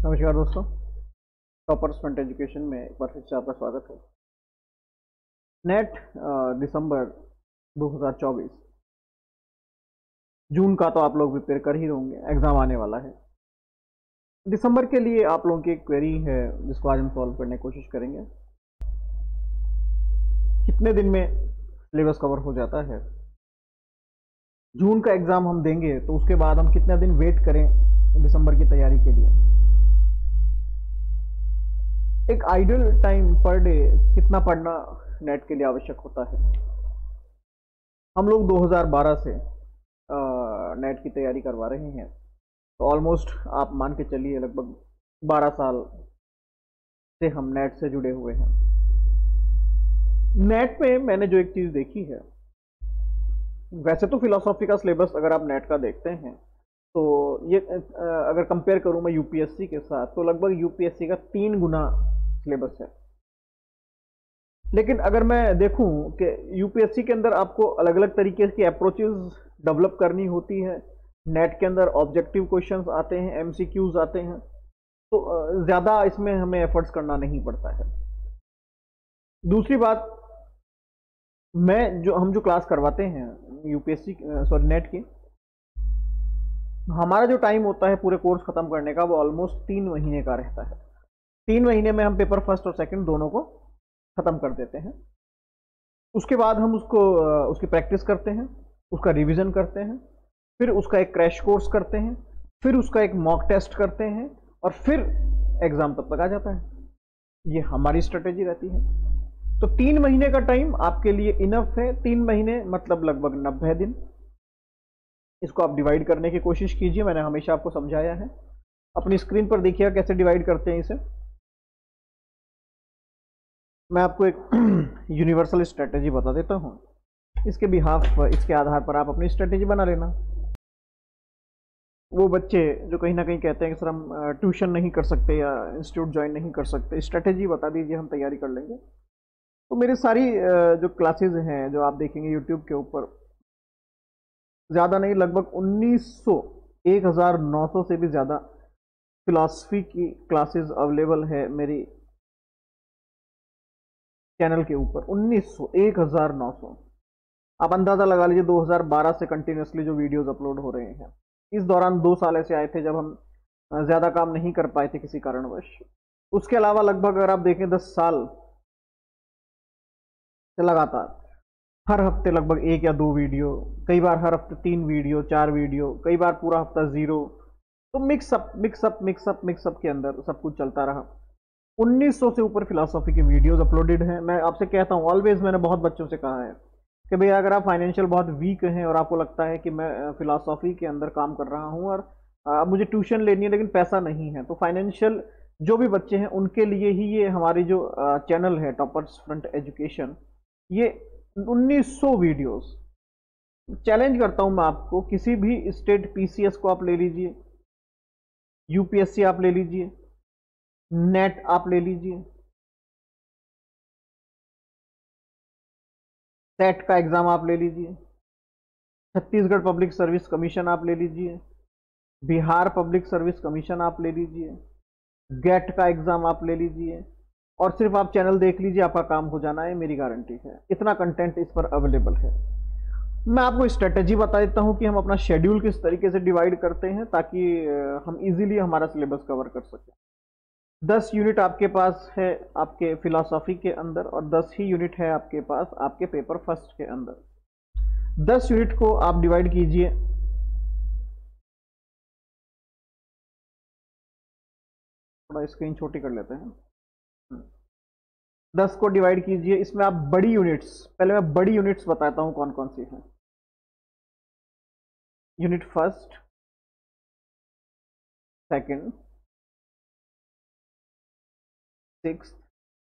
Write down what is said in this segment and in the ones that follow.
नमस्कार दोस्तों, toppers front education में एक बार फिर से आपका स्वागत है। नेट दिसंबर 2024 जून का तो आप लोग प्रिपेयर कर ही होंगे, एग्जाम आने वाला है। दिसंबर के लिए आप लोगों की एक क्वेरी है जिसको आज हम सॉल्व करने की कोशिश करेंगे। कितने दिन में सिलेबस कवर हो जाता है? जून का एग्जाम हम देंगे तो उसके बाद हम कितना दिन वेट करें दिसंबर की तैयारी के लिए? एक आइडियल टाइम पर डे कितना पढ़ना नेट के लिए आवश्यक होता है? हम लोग 2012 से नेट की तैयारी करवा रहे हैं, तो ऑलमोस्ट आप मान के चलिए लगभग 12 साल से हम नेट से जुड़े हुए हैं। नेट में मैंने जो एक चीज़ देखी है, वैसे तो फिलोसॉफी का सिलेबस अगर आप नेट का देखते हैं तो ये अगर कंपेयर करूं मैं यूपीएससी के साथ, तो लगभग यूपीएससी का 3 गुना सिलेबस है। लेकिन अगर मैं देखूं कि यूपीएससी के अंदर आपको अलग अलग तरीके की अप्रोचेस डेवलप करनी होती है, नेट के अंदर ऑब्जेक्टिव क्वेश्चंस आते हैं, एमसीक्यूज आते हैं, तो ज़्यादा इसमें हमें एफर्ट्स करना नहीं पड़ता है। दूसरी बात, हम जो क्लास करवाते हैं यूपीएससी सॉरी नेट की, हमारा जो टाइम होता है पूरे कोर्स खत्म करने का वो ऑलमोस्ट 3 महीने का रहता है। 3 महीने में हम पेपर फर्स्ट और सेकंड दोनों को खत्म कर देते हैं। उसके बाद हम उसकी प्रैक्टिस करते हैं, उसका रिवीजन करते हैं, फिर उसका एक क्रैश कोर्स करते हैं, फिर उसका एक मॉक टेस्ट करते हैं और फिर एग्जाम तब तक आ जाता है। ये हमारी स्ट्रेटेजी रहती है। तो 3 महीने का टाइम आपके लिए इनफ है। 3 महीने मतलब लगभग 90 दिन। इसको आप डिवाइड करने की कोशिश कीजिए, मैंने हमेशा आपको समझाया है। अपनी स्क्रीन पर देखिएगा कैसे डिवाइड करते हैं इसे। मैं आपको एक यूनिवर्सल स्ट्रेटेजी बता देता हूँ, इसके इसके आधार पर आप अपनी स्ट्रेटेजी बना लेना। वो बच्चे जो कहीं ना कहीं कहते हैं कि सर हम ट्यूशन नहीं कर सकते या इंस्टीट्यूट ज्वाइन नहीं कर सकते, स्ट्रेटेजी बता दीजिए, हम तैयारी कर लेंगे। तो मेरी सारी जो क्लासेज हैं जो आप देखेंगे यूट्यूब के ऊपर, ज़्यादा नहीं लगभग 1900 से भी ज़्यादा फिलॉसफी की क्लासेस अवेलेबल है मेरी चैनल के ऊपर। 1900 आप अंदाज़ा लगा लीजिए 2012 से कंटिन्यूसली जो वीडियोस अपलोड हो रहे हैं। इस दौरान 2 साल ऐसे आए थे जब हम ज़्यादा काम नहीं कर पाए थे किसी कारणवश। उसके अलावा लगभग अगर आप देखें 10 साल से लगातार हर हफ्ते लगभग 1 या 2 वीडियो, कई बार हर हफ्ते 3 वीडियो, 4 वीडियो, कई बार पूरा हफ्ता 0। तो मिक्सअप के अंदर सब कुछ चलता रहा। 1900 से ऊपर फिलोसॉफी की वीडियोस अपलोडेड हैं। मैं आपसे कहता हूँ ऑलवेज, मैंने बहुत बच्चों से कहा है कि भैया अगर आप फाइनेंशियल बहुत वीक हैं और आपको लगता है कि मैं फिलोसॉफी के अंदर काम कर रहा हूँ और अब मुझे ट्यूशन लेनी है लेकिन पैसा नहीं है, तो फाइनेंशियल जो भी बच्चे हैं उनके लिए ही ये हमारी जो चैनल है टॉपर्स फ्रंट एजुकेशन, ये 1900 वीडियोस। चैलेंज करता हूं मैं आपको, किसी भी स्टेट पीसीएस को आप ले लीजिए, यूपीएससी आप ले लीजिए, नेट आप ले लीजिए, सेट का एग्जाम आप ले लीजिए, छत्तीसगढ़ पब्लिक सर्विस कमीशन आप ले लीजिए, बिहार पब्लिक सर्विस कमीशन आप ले लीजिए, गेट का एग्जाम आप ले लीजिए, और सिर्फ आप चैनल देख लीजिए, आपका काम हो जाना है, मेरी गारंटी है। इतना कंटेंट इस पर अवेलेबल है। मैं आपको स्ट्रेटेजी बता देता हूं कि हम अपना शेड्यूल किस तरीके से डिवाइड करते हैं ताकि हम इजीली हमारा सिलेबस कवर कर सकें। 10 यूनिट आपके पास है आपके फिलॉसफी के अंदर और 10 ही यूनिट है आपके पास आपके पेपर फर्स्ट के अंदर। 10 यूनिट को आप डिवाइड कीजिए, थोड़ा स्क्रीन छोटी कर लेते हैं। 10 को डिवाइड कीजिए, इसमें आप बड़ी यूनिट्स, पहले मैं बड़ी यूनिट्स बताता हूं कौन कौन सी हैं। Unit first, second, sixth,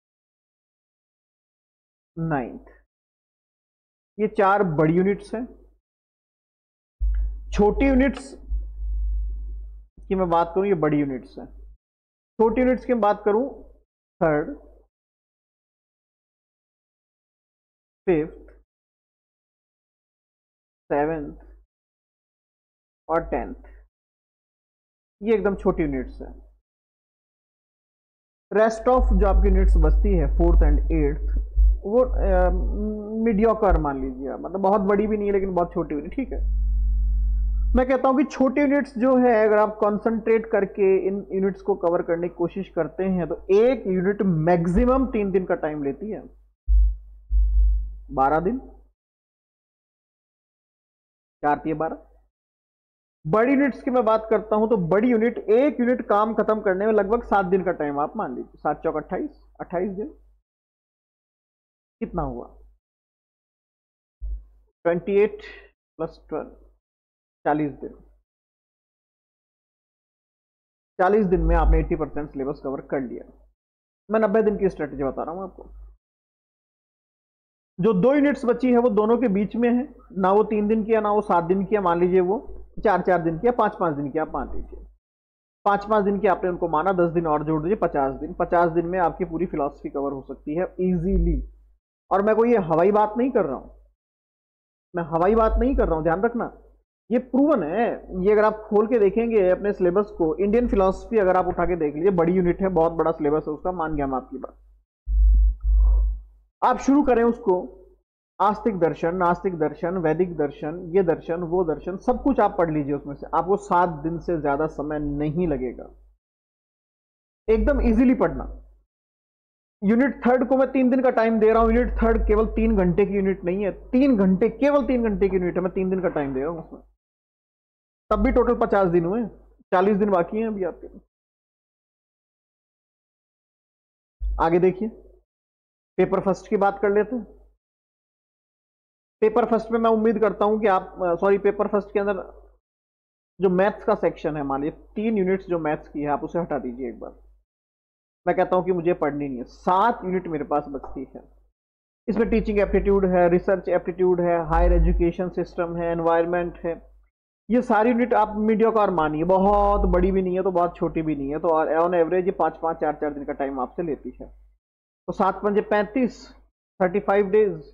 ninth, ये 4 बड़ी यूनिट्स हैं। छोटी यूनिट्स की मैं बात करूं, ये बड़ी यूनिट्स हैं। छोटी यूनिट्स की मैं बात करूं, थर्ड, फिफ्थ, सेवेंथ और 10th, ये एकदम छोटी यूनिट्स हैं। रेस्ट ऑफ जो आपकी यूनिट्स बचती है फोर्थ एंड एट्थ, वो मीडियोकर मान लीजिए आप, मतलब बहुत बड़ी भी नहीं है लेकिन बहुत छोटी भी नहीं, ठीक है। मैं कहता हूं कि छोटी यूनिट्स जो है अगर आप कंसंट्रेट करके इन यूनिट्स को कवर करने की कोशिश करते हैं तो एक यूनिट मैक्सिमम 3 दिन का टाइम लेती है, 12 दिन, 4 3 12। बड़ी यूनिट्स की मैं बात करता हूं तो बड़ी यूनिट, एक यूनिट काम खत्म करने में लगभग 7 दिन का टाइम आप मान लीजिए, 7 चौक 28, 28 दिन कितना हुआ, 28 प्लस 12, 40 दिन। 40 दिन में आपने 80% सिलेबस कवर कर लिया। मैं 90 दिन की स्ट्रेटेजी बता रहा हूं आपको। जो 2 यूनिट्स बची है वो दोनों के बीच में है, ना वो 3 दिन की है ना वो 7 दिन की है, मान लीजिए वो 4 दिन की या 5 दिन की आप मान लीजिए। 5 दिन की आपने उनको माना, 10 दिन और जोड़ दीजिए, 50 दिन। 50 दिन में आपकी पूरी फिलॉसफी कवर हो सकती है इजीली। और मैं कोई ये हवाई बात नहीं कर रहा हूं, मैं हवाई बात नहीं कर रहा हूं, ध्यान रखना, ये प्रूवन है। ये अगर आप खोल के देखेंगे अपने सिलेबस को, इंडियन फिलॉसफी अगर आप उठा के देख लीजिए, बड़ी यूनिट है, बहुत बड़ा सिलेबस है उसका, मान गया मैं आपकी बात। आप शुरू करें उसको, आस्तिक दर्शन, नास्तिक दर्शन, वैदिक दर्शन, ये दर्शन वो दर्शन, सब कुछ आप पढ़ लीजिए उसमें से, आपको 7 दिन से ज्यादा समय नहीं लगेगा, एकदम इजीली पढ़ना। यूनिट थर्ड को मैं 3 दिन का टाइम दे रहा हूं, यूनिट थर्ड केवल 3 घंटे की यूनिट नहीं है, 3 घंटे, केवल 3 घंटे की यूनिट है, मैं 3 दिन का टाइम दे रहा हूं उसमें, तब भी टोटल 50 दिन हुए, 40 दिन बाकी हैं अभी आपके। आगे देखिए, पेपर फर्स्ट की बात कर लेते हैं। पेपर फर्स्ट में मैं उम्मीद करता हूं कि आप, सॉरी, पेपर फर्स्ट के अंदर जो मैथ्स का सेक्शन है, मान लीजिए 3 यूनिट्स जो मैथ्स की है, आप उसे हटा दीजिए एक बार। मैं कहता हूं कि मुझे पढ़नी नहीं है, 7 यूनिट मेरे पास बचती है। इसमें टीचिंग एप्टीट्यूड है, रिसर्च एप्टीट्यूड है, हायर एजुकेशन सिस्टम है, एनवायरमेंट है। ये सारी यूनिट आप मीडियोकर मानिए, बहुत बड़ी भी नहीं है तो बहुत छोटी भी नहीं है, तो ऑन एवरेज ये 5-5 4-4 दिन का टाइम आपसे लेती है। तो 7 पंजे 35, 35 डेज।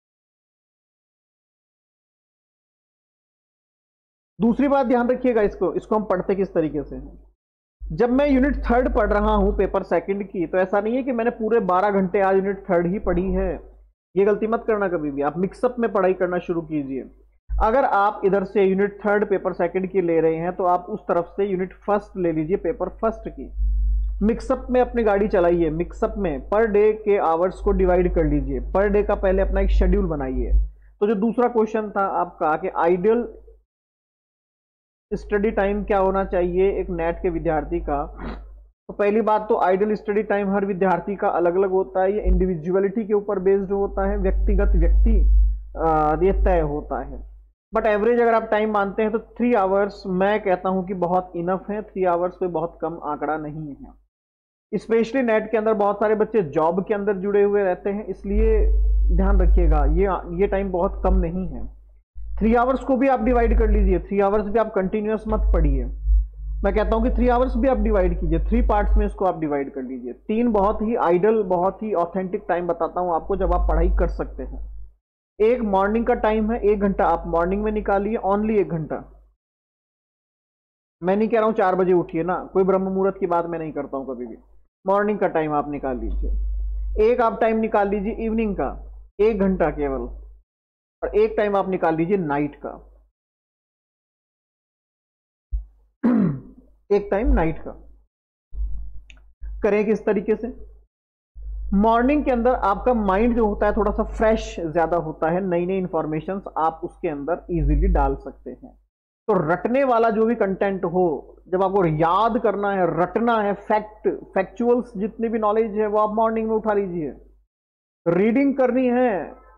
दूसरी बात ध्यान रखिएगा, इसको हम पढ़ते किस तरीके से हैं। जब मैं यूनिट थर्ड पढ़ रहा हूं पेपर सेकंड की, तो ऐसा नहीं है कि मैंने पूरे 12 घंटे आज यूनिट थर्ड ही पढ़ी है, ये गलती मत करना कभी भी। आप मिक्सअप में पढ़ाई करना शुरू कीजिए। अगर आप इधर से यूनिट थर्ड पेपर सेकंड की ले रहे हैं तो आप उस तरफ से यूनिट फर्स्ट ले लीजिए, पेपर फर्स्ट की। मिक्सअप में अपनी गाड़ी चलाइए, मिक्सअप में पर डे के आवर्स को डिवाइड कर लीजिए, पर डे का पहले अपना एक शेड्यूल बनाइए। तो जो दूसरा क्वेश्चन था आपका कि आइडियल स्टडी टाइम क्या होना चाहिए एक नेट के विद्यार्थी का, तो पहली बात तो आइडियल स्टडी टाइम हर विद्यार्थी का अलग अलग होता है, ये इंडिविजुअलिटी के ऊपर बेस्ड होता है, व्यक्तिगत व्यक्ति ये तय होता है। बट एवरेज अगर आप टाइम मानते हैं तो 3 आवर्स मैं कहता हूं कि बहुत इनफ है। 3 आवर्स कोई बहुत कम आंकड़ा नहीं है। स्पेशली नेट के अंदर बहुत सारे बच्चे जॉब के अंदर जुड़े हुए रहते हैं, इसलिए ध्यान रखिएगा ये टाइम बहुत कम नहीं है। 3 आवर्स को भी आप डिवाइड कर लीजिए, 3 आवर्स भी आप कंटिन्यूअस मत पढ़िए। मैं कहता हूं कि 3 आवर्स भी आप डिवाइड कीजिए, 3 पार्ट्स में इसको आप डिवाइड कर लीजिए। 3 बहुत ही आइडल, बहुत ही ऑथेंटिक टाइम बताता हूं आपको जब आप पढ़ाई कर सकते हैं। एक मॉर्निंग का टाइम है, 1 घंटा आप मॉर्निंग में निकालिए, ओनली 1 घंटा। मैं नहीं कह रहा हूं 4 बजे उठिए ना, कोई ब्रह्म मुहूर्त की बात मैं नहीं करता हूं कभी भी। मॉर्निंग का टाइम आप निकाल लीजिए। एक आप टाइम निकाल लीजिए इवनिंग का, 1 घंटा केवल, और एक टाइम आप निकाल लीजिए नाइट का, एक टाइम नाइट का। करें किस तरीके से? मॉर्निंग के अंदर आपका माइंड जो होता है थोड़ा सा फ्रेश ज्यादा होता है, नई नई इंफॉर्मेशन आप उसके अंदर इजीली डाल सकते हैं। तो रटने वाला जो भी कंटेंट हो, जब आपको याद करना है, रटना है, फैक्चुअल्स जितनी भी नॉलेज है वो आप मॉर्निंग में उठा लीजिए। रीडिंग करनी है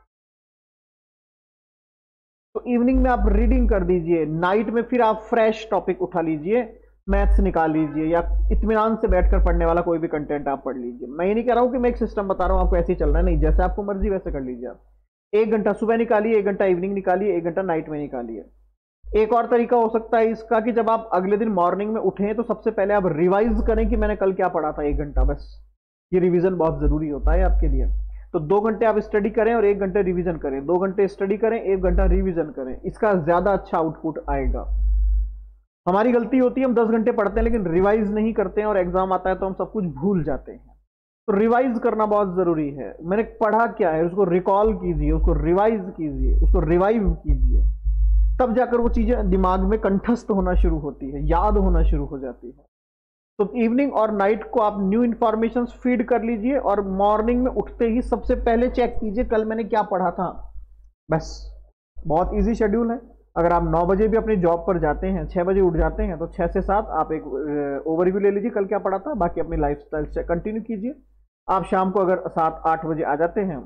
तो इवनिंग में आप रीडिंग कर दीजिए, नाइट में फिर आप फ्रेश टॉपिक उठा लीजिए, मैथ्स निकाल लीजिए, या इत्मीनान से बैठकर पढ़ने वाला कोई भी कंटेंट आप पढ़ लीजिए। मैं ये नहीं कह रहा हूं कि मैं एक सिस्टम बता रहा हूं आपको ऐसे ही चलना है, नहीं, जैसे आपको मर्जी वैसे कर लीजिए आप। 1 घंटा सुबह निकालिए, 1 घंटा इवनिंग निकालिए, 1 घंटा नाइट में निकालिए। एक और तरीका हो सकता है इसका कि जब आप अगले दिन मॉर्निंग में उठें तो सबसे पहले आप रिवाइज करें कि मैंने कल क्या पढ़ा था, 1 घंटा बस। ये रिवीजन बहुत जरूरी होता है आपके लिए। तो 2 घंटे आप स्टडी करें और 1 घंटे रिवीजन करें, 2 घंटे स्टडी करें, 1 घंटा रिवीजन करें, इसका ज्यादा अच्छा आउटपुट आएगा। हमारी गलती होती है, हम 10 घंटे पढ़ते हैं लेकिन रिवाइज नहीं करते हैं और एग्जाम आता है तो हम सब कुछ भूल जाते हैं। तो रिवाइज करना बहुत जरूरी है। मैंने पढ़ा क्या है उसको रिकॉल कीजिए, उसको रिवाइज कीजिए, उसको रिवाइव कीजिए, तब जाकर वो चीजें दिमाग में कंठस्थ होना शुरू होती है, याद होना शुरू हो जाती है। तो इवनिंग और नाइट को आप न्यू इंफॉर्मेशन फीड कर लीजिए और मॉर्निंग में उठते ही सबसे पहले चेक कीजिए कल मैंने क्या पढ़ा था। बस, बहुत इजी शेड्यूल है। अगर आप 9 बजे भी अपनी जॉब पर जाते हैं, 6 बजे उठ जाते हैं, तो 6 से 7 आप एक ओवरव्यू ले लीजिए कल क्या पढ़ा था, बाकी अपनी लाइफस्टाइल से कंटिन्यू कीजिए। आप शाम को अगर 7-8 बजे आ जाते हैं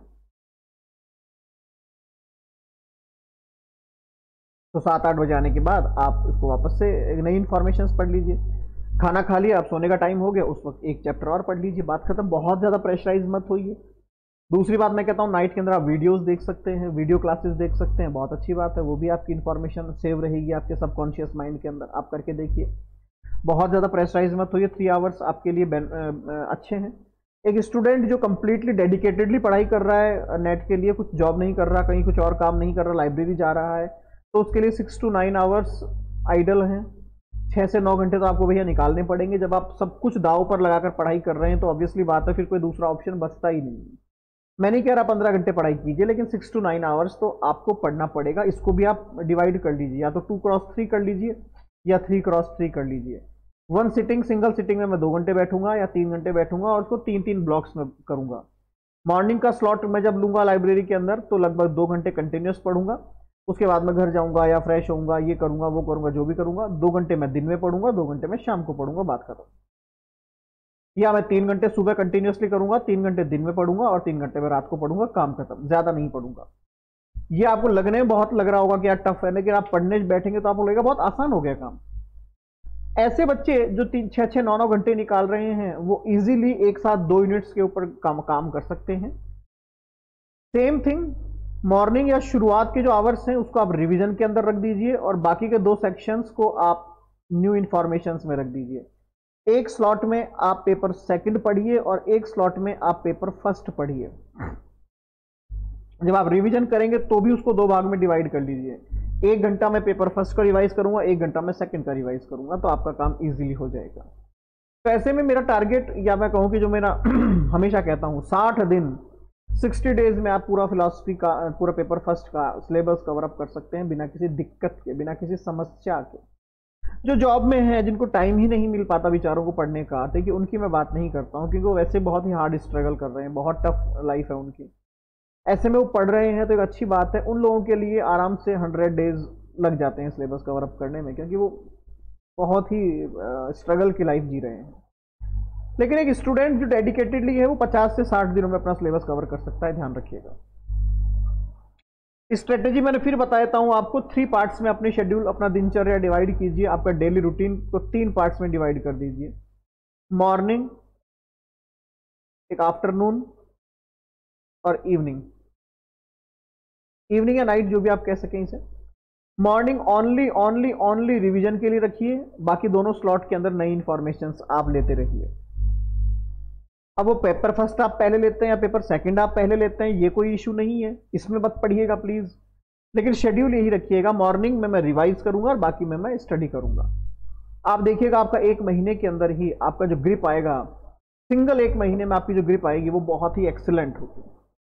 तो 7-8 बजे आने के बाद आप उसको वापस से एक नई इंफॉर्मेशन पढ़ लीजिए। खाना खा लिया, आप सोने का टाइम हो गया, उस वक्त एक चैप्टर और पढ़ लीजिए, बात खत्म। बहुत ज्यादा प्रेशराइज मत होइए। दूसरी बात मैं कहता हूँ, नाइट के अंदर आप वीडियोस देख सकते हैं, वीडियो क्लासेस देख सकते हैं, बहुत अच्छी बात है, वो भी आपकी इंफॉर्मेशन सेव रहेगी आपके सबकॉन्शियस माइंड के अंदर। आप करके देखिए, बहुत ज्यादा प्रेशराइज मत होइए। 3 आवर्स आपके लिए अच्छे हैं। एक स्टूडेंट जो कंप्लीटली डेडिकेटेडली पढ़ाई कर रहा है नेट के लिए, कुछ जॉब नहीं कर रहा, कहीं कुछ और काम नहीं कर रहा, लाइब्रेरी जा रहा है, तो उसके लिए 6 to 9 आवर्स आइडल हैं। 6 से 9 घंटे तो आपको भैया निकालने पड़ेंगे। जब आप सब कुछ दाव पर लगाकर पढ़ाई कर रहे हैं तो ऑब्वियसली बात है फिर कोई दूसरा ऑप्शन बचता ही नहीं। मैं नहीं कह रहा 15 घंटे पढ़ाई कीजिए, लेकिन 6 to 9 आवर्स तो आपको पढ़ना पड़ेगा। इसको भी आप डिवाइड कर लीजिए, या तो 2x3 कर लीजिए या 3x3 कर लीजिए। वन सिटिंग, सिंगल सिटिंग में मैं 2 घंटे बैठूंगा या 3 घंटे बैठूंगा और उसको 3-3 ब्लॉक्स में करूंगा। मॉर्निंग का स्लॉट मैं जब लूंगा लाइब्रेरी के अंदर तो लगभग 2 घंटे कंटिन्यूस पढ़ूंगा। उसके बाद मैं घर जाऊंगा या फ्रेश होऊंगा, ये करूंगा वो करूंगा, जो भी करूंगा। 2 घंटे मैं दिन में पढ़ूंगा, 2 घंटे मैं शाम को पढ़ूंगा, बात खत्म। या मैं 3 घंटे सुबह कंटिन्यूसली करूंगा, 3 घंटे दिन में पढ़ूंगा और 3 घंटे मैं रात को पढ़ूंगा, काम खत्म। ज्यादा नहीं पढ़ूंगा। ये आपको लगने में बहुत लग रहा होगा कि यार टफ है, लेकिन आप पढ़ने बैठेंगे तो आपको लगेगा बहुत आसान हो गया काम। ऐसे बच्चे जो 6-6, 9-9 घंटे निकाल रहे हैं वो इजीली एक साथ 2 यूनिट्स के ऊपर काम कर सकते हैं। सेम थिंग मॉर्निंग या शुरुआत के जो आवर्स हैं उसको आप रिवीजन के अंदर रख दीजिए और बाकी के 2 सेक्शंस को आप न्यू इंफॉर्मेशंस में रख दीजिए। एक स्लॉट में आप पेपर सेकंड पढ़िए और एक स्लॉट में आप पेपर फर्स्ट पढ़िए। जब आप रिवीजन करेंगे तो भी उसको 2 भाग में डिवाइड कर लीजिए। 1 घंटा मैं पेपर फर्स्ट का रिवाइज करूंगा, 1 घंटा मैं सेकंड का रिवाइज करूंगा, तो आपका काम इजीली हो जाएगा। तो ऐसे में मेरा टारगेट, या मैं कहूं कि जो मेरा हमेशा कहता हूं, 60 दिन 60 डेज में आप पूरा फिलॉसफी का पूरा पेपर फर्स्ट का सिलेबस कवर अप कर सकते हैं बिना किसी दिक्कत के, बिना किसी समस्या के। जो जॉब में है, जिनको टाइम ही नहीं मिल पाता बेचारों को पढ़ने का, देखिए उनकी मैं बात नहीं करता हूं क्योंकि वो वैसे बहुत ही हार्ड स्ट्रगल कर रहे हैं, बहुत टफ लाइफ है उनकी। ऐसे में वो पढ़ रहे हैं तो एक अच्छी बात है। उन लोगों के लिए आराम से 100 डेज लग जाते हैं सिलेबस कवर अप करने में, क्योंकि वो बहुत ही स्ट्रगल की लाइफ जी रहे हैं। लेकिन एक स्टूडेंट जो डेडिकेटेडली है वो 50 से 60 दिनों में अपना सिलेबस कवर कर सकता है, ध्यान रखिएगा। स्ट्रेटेजी मैंने फिर बता देता हूं आपको। 3 पार्ट्स में अपनी शेड्यूल, अपना दिनचर्या डिवाइड कीजिए। आपका डेली रूटीन को 3 पार्ट्स में डिवाइड कर दीजिए। मॉर्निंग, एक आफ्टरनून और इवनिंग। इवनिंग या नाइट जो भी आप कह सकें इसे। Morning only only only revision के लिए रखिए, बाकी दोनों स्लॉट के अंदर नई इंफॉर्मेशन आप लेते रहिए। अब वो पेपर फर्स्ट आप पहले लेते हैं या पेपर सेकंड आप पहले लेते हैं, ये कोई इशू नहीं है, इसमें मत पढ़िएगा प्लीज। लेकिन शेड्यूल यही रखिएगा, मॉर्निंग में मैं रिवाइज करूंगा और बाकी में मैं स्टडी करूंगा। आप देखिएगा आपका 1 महीने के अंदर ही आपका जो ग्रिप आएगा, सिंगल 1 महीने में आपकी जो ग्रिप आएगी वो बहुत ही एक्सीलेंट होगी।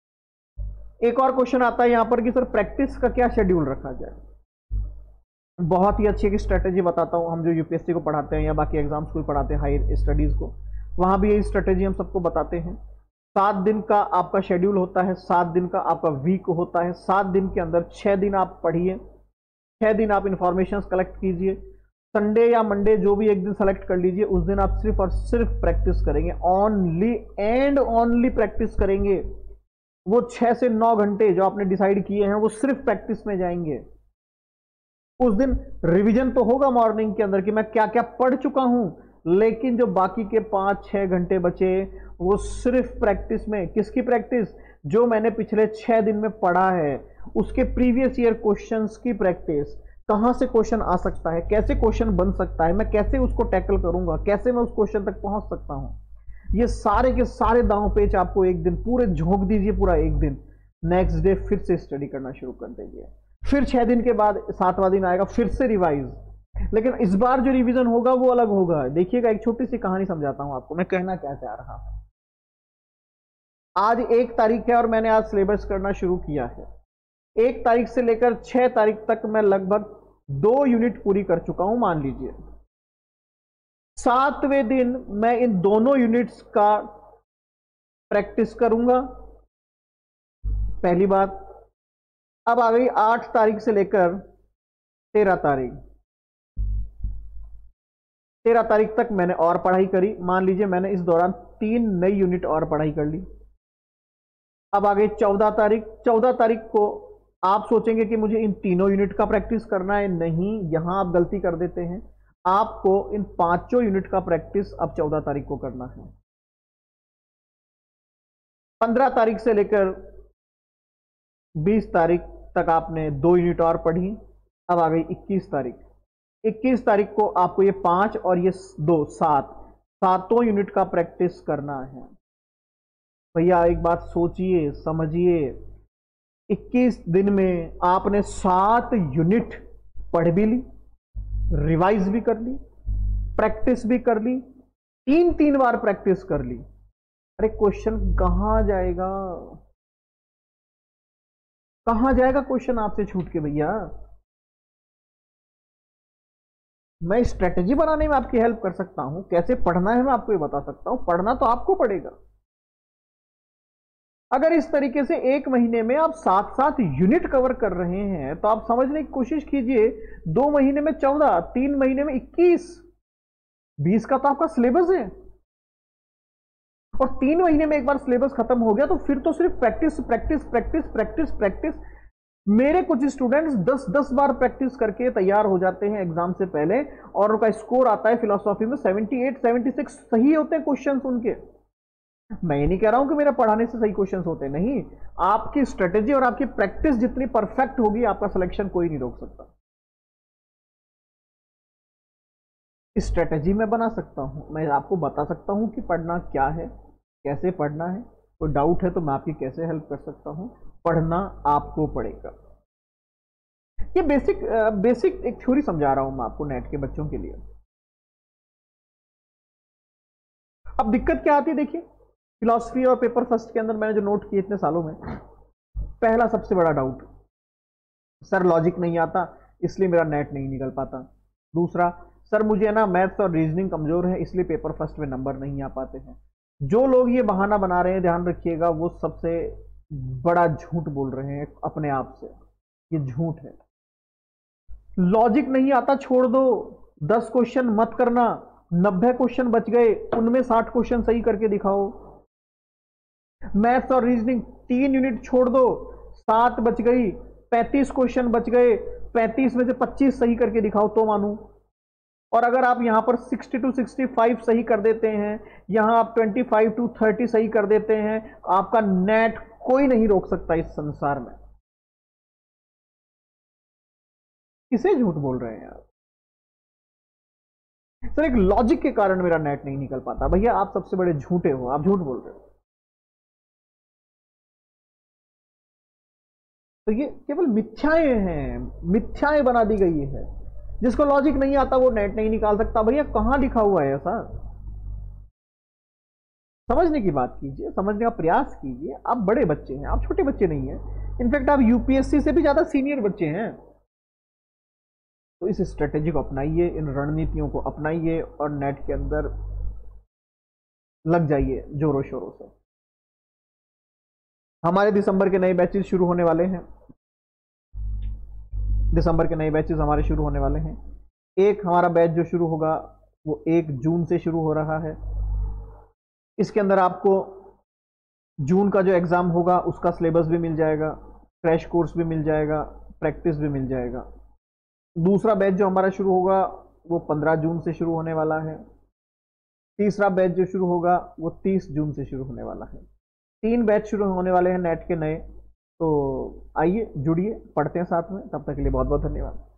एक और क्वेश्चन आता है यहां पर कि सर प्रैक्टिस का क्या शेड्यूल रखा जाए। बहुत ही अच्छी एक स्ट्रेटेजी बताता हूं। हम जो यूपीएससी को पढ़ाते हैं या बाकी एग्जाम्स को भी पढ़ाते हैं, हायर स्टडीज को, वहां भी यही स्ट्रेटेजी हम सबको बताते हैं। 7 दिन का आपका शेड्यूल होता है, 7 दिन का आपका वीक होता है। 7 दिन के अंदर 6 दिन आप पढ़िए, 6 दिन आप इंफॉर्मेशन कलेक्ट कीजिए। संडे या मंडे जो भी एक दिन सेलेक्ट कर लीजिए, उस दिन आप सिर्फ और सिर्फ प्रैक्टिस करेंगे, ओनली एंड ओनली प्रैक्टिस करेंगे। वो 6 से 9 घंटे जो आपने डिसाइड किए हैं वो सिर्फ प्रैक्टिस में जाएंगे। उस दिन रिवीजन तो होगा मॉर्निंग के अंदर कि मैं क्या क्या पढ़ चुका हूं, लेकिन जो बाकी के 5-6 घंटे बचे वो सिर्फ प्रैक्टिस में। किसकी प्रैक्टिस? जो मैंने पिछले 6 दिन में पढ़ा है उसके प्रीवियस ईयर क्वेश्चंस की प्रैक्टिस। कहां से क्वेश्चन आ सकता है, कैसे क्वेश्चन बन सकता है, मैं कैसे उसको टैकल करूंगा, कैसे मैं उस क्वेश्चन तक पहुंच सकता हूं, ये सारे के सारे दांव पेच आपको एक दिन पूरे झोंक दीजिए, पूरा एक दिन। नेक्स्ट डे फिर से स्टडी करना शुरू कर दीजिए। फिर 6 दिन के बाद 7वां दिन आएगा, फिर से रिवाइज। लेकिन इस बार जो रिवीजन होगा वो अलग होगा। देखिएगा, एक छोटी सी कहानी समझाता हूं आपको मैं कहना क्या चाह रहा हूं। आज 1 तारीख है और मैंने आज सिलेबस करना शुरू किया है। 1 तारीख से लेकर 6 तारीख तक मैं लगभग 2 यूनिट पूरी कर चुका हूं, मान लीजिए। 7वें दिन मैं इन दोनों यूनिट्स का प्रैक्टिस करूंगा, पहली बात। अब आ गई 8 तारीख से लेकर 13 तारीख। 13 तारीख तक मैंने और पढ़ाई करी, मान लीजिए मैंने इस दौरान 3 नई यूनिट और पढ़ाई कर ली। अब आ गई 14 तारीख। 14 तारीख को आप सोचेंगे कि मुझे इन तीनों यूनिट का प्रैक्टिस करना है, नहीं, यहां आप गलती कर देते हैं। आपको इन 5 यूनिट का प्रैक्टिस अब 14 तारीख को करना है। 15 तारीख से लेकर 20 तारीख तक आपने 2 यूनिट और पढ़ी। अब आ गई 21 तारीख। 21 तारीख को आपको ये 5 और ये 2, 7 यूनिट का प्रैक्टिस करना है। भैया एक बात सोचिए, समझिए, 21 दिन में आपने 7 यूनिट पढ़ भी ली, रिवाइज भी कर ली, प्रैक्टिस भी कर ली, 3 बार प्रैक्टिस कर ली। अरे क्वेश्चन कहां जाएगा, कहां जाएगा क्वेश्चन आपसे छूट के भैया। मैं स्ट्रेटेजी बनाने में आपकी हेल्प कर सकता हूं, कैसे पढ़ना है मैं आपको ये बता सकता हूं, पढ़ना तो आपको पड़ेगा। अगर इस तरीके से 1 महीने में आप 7 यूनिट कवर कर रहे हैं तो आप समझने की कोशिश कीजिए, 2 महीने में 14, 3 महीने में 21, 20 का तो आपका सिलेबस है। और 3 महीने में एक बार सिलेबस खत्म हो गया तो फिर तो सिर्फ practice practice practice practice practice. मेरे कुछ स्टूडेंट्स 10-10 बार प्रैक्टिस करके तैयार हो जाते हैं एग्जाम से पहले, और उनका स्कोर आता है फिलॉसफी में 78-76, सही होते हैं क्वेश्चंस उनके। मैं ये नहीं कह रहा हूं कि मेरा पढ़ाने से सही क्वेश्चंस होते, नहीं, आपकी स्ट्रेटेजी और आपकी प्रैक्टिस जितनी परफेक्ट होगी आपका सिलेक्शन कोई नहीं रोक सकता। स्ट्रेटेजी मैं बना सकता हूं, मैं आपको बता सकता हूं कि पढ़ना क्या है, कैसे पढ़ना है। कोई डाउट है तो मैं आपकी कैसे हेल्प कर सकता हूं, पढ़ना आपको पड़ेगा। ये बेसिक एक थ्योरी समझा रहा हूं मैं आपको नेट के बच्चों के लिए। अब दिक्कत क्या आती है, देखिए, फिलॉसफी और पेपर फर्स्ट के अंदर मैंने जो नोट किए इतने सालों में, पहला सबसे बड़ा डाउट, सर लॉजिक नहीं आता इसलिए मेरा नेट नहीं निकल पाता। दूसरा, सर मुझे ना मैथ्स और रीजनिंग कमजोर है इसलिए पेपर फर्स्ट में नंबर नहीं आ पाते हैं। जो लोग ये बहाना बना रहे हैं, ध्यान रखिएगा, वो सबसे बड़ा झूठ बोल रहे हैं अपने आप से, ये झूठ है। लॉजिक नहीं आता छोड़ दो, 10 क्वेश्चन मत करना, 90 क्वेश्चन बच गए, उनमें 60 क्वेश्चन सही करके दिखाओ। मैथ्स और रीजनिंग 3 यूनिट छोड़ दो, 7 बच गई, 35 क्वेश्चन बच गए, 35 में से 25 सही करके दिखाओ तो मानूं। और अगर आप यहां पर 60 to 65 सही कर देते हैं, यहां आप 25 to 30 सही कर देते हैं, आपका नेट कोई नहीं रोक सकता इस संसार में। किसे झूठ बोल रहे हैं आप? सर एक लॉजिक के कारण मेरा नेट नहीं निकल पाता। भैया आप सबसे बड़े झूठे हो, आप झूठ बोल रहे हो। तो ये केवल मिथ्याएं हैं, मिथ्याएं बना दी गई है। जिसको लॉजिक नहीं आता वो नेट नहीं निकाल सकता। भैया कहां लिखा हुआ है ऐसा? समझने की बात कीजिए, समझने का प्रयास कीजिए। आप बड़े बच्चे हैं, आप छोटे बच्चे नहीं हैं। इनफैक्ट आप यूपीएससी से भी ज्यादा सीनियर बच्चे हैं। तो इस स्ट्रेटेजी को अपनाइए, इन रणनीतियों को अपनाइए और नेट के अंदर लग जाइए जोरों शोरों से। हमारे दिसंबर के नए बैचेस शुरू होने वाले हैं। दिसंबर के नए बैचेस हमारे शुरू होने वाले हैं। एक हमारा बैच जो शुरू होगा वो 1 जून से शुरू हो रहा है। इसके अंदर आपको जून का जो एग्जाम होगा उसका सिलेबस भी मिल जाएगा, क्रैश कोर्स भी मिल जाएगा, प्रैक्टिस भी मिल जाएगा। दूसरा बैच जो हमारा शुरू होगा वो 15 जून से शुरू होने वाला है। तीसरा बैच जो शुरू होगा वो 30 जून से शुरू होने वाला है। 3 बैच शुरू होने वाले हैं नेट के नए। तो आइए जुड़िए, पढ़ते हैं साथ में। तब तक के लिए बहुत बहुत धन्यवाद।